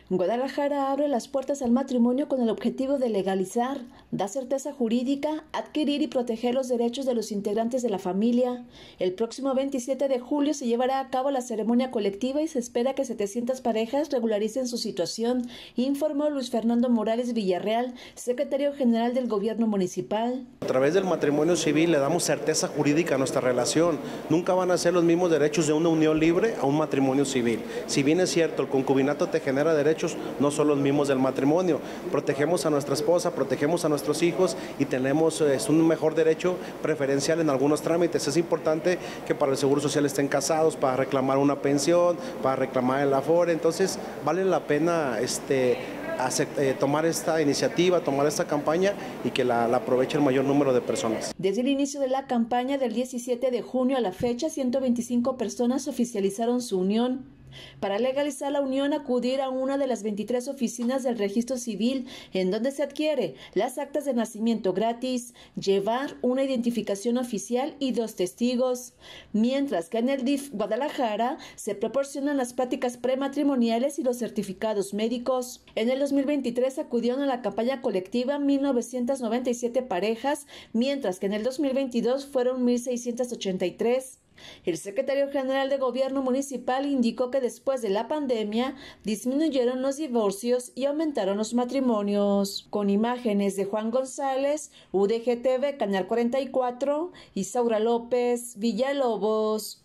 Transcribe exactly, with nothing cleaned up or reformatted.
Guadalajara abre las puertas al matrimonio con el objetivo de legalizar, dar certeza jurídica, adquirir y proteger los derechos de los integrantes de la familia. El próximo veintisiete de julio se llevará a cabo la ceremonia colectiva y se espera que setecientas parejas regularicen su situación, informó Luis Fernando Morales Villarreal, secretario general del gobierno municipal. A través del matrimonio civil le damos certeza jurídica a nuestra relación. Nunca van a ser los mismos derechos de una unión libre a un matrimonio civil. Si bien es cierto, el concubinato te genera derechos, no son los mismos del matrimonio. Protegemos a nuestra esposa, protegemos a nuestros hijos y tenemos es un mejor derecho preferencial en algunos trámites. Es importante que para el Seguro Social estén casados, para reclamar una pensión, para reclamar el Afore. Entonces vale la pena este, hacer, eh, tomar esta iniciativa, tomar esta campaña y que la, la aproveche el mayor número de personas. Desde el inicio de la campaña del diecisiete de junio a la fecha, ciento veinticinco personas oficializaron su unión. Para legalizar la unión, acudir a una de las veintitrés oficinas del registro civil en donde se adquiere las actas de nacimiento gratis, llevar una identificación oficial y dos testigos, mientras que en el D I F Guadalajara se proporcionan las pláticas prematrimoniales y los certificados médicos. En el dos mil veintitrés acudieron a la campaña colectiva mil novecientas noventa y siete parejas, mientras que en el dos mil veintidós fueron mil seiscientas ochenta y tres. El secretario general de Gobierno Municipal indicó que después de la pandemia disminuyeron los divorcios y aumentaron los matrimonios. Con imágenes de Juan González, U D G T V, Canal cuarenta y cuatro, Isaura López, Villalobos.